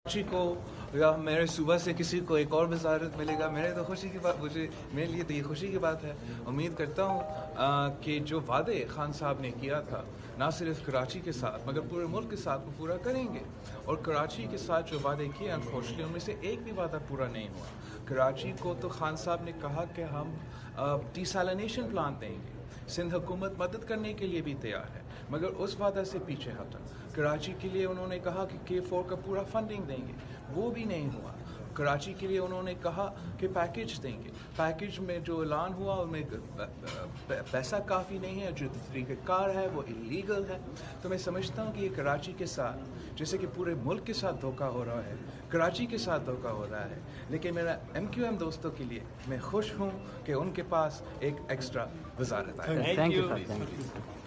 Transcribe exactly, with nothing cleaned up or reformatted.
کراچی کو یا میرے صوبہ سے کسی کو ایک اور وزارت ملے گا، میرے تو خوشی کی بات، مجھے میرے لیے تو یہ خوشی کی بات ہے. امید کرتا ہوں آ, کہ جو وعدے خان صاحب نے کیا تھا نہ صرف کراچی کے ساتھ مگر پورے ملک کے ساتھ وہ پورا کریں گے. اور کراچی کے ساتھ جو وعدے کیے انفارچونیٹلی ان میں سے ایک بھی وعدہ پورا نہیں ہوا. کراچی کو تو خان صاحب نے کہا کہ ہم ڈیسالینیشن پلانٹ دیں گے. سندھ حکومت مدد کرنے کے لیے بھی تیار ہے مگر اس وعدہ سے پیچھے ہٹا. کراچی کے لیے انہوں نے کہا کہ کے فور کا پورا فنڈنگ دیں گے، وہ بھی نہیں ہوا. کراچی کے لیے انہوں نے کہا کہ پیکیج دیں گے، پیکیج میں جو اعلان ہوا ان میں پیسہ کافی نہیں ہے، جو طریقہ کار ہے وہ اللیگل ہے. تو میں سمجھتا ہوں کہ یہ کراچی کے ساتھ جیسے کہ پورے ملک کے ساتھ دھوکہ ہو رہا ہے، کراچی کے ساتھ دھوکہ ہو رہا ہے. لیکن میرا ایم کیو ایم دوستوں کے لیے میں خوش ہوں کہ ان کے پاس ایک ایکسٹرا وزارت آئی. Thank you.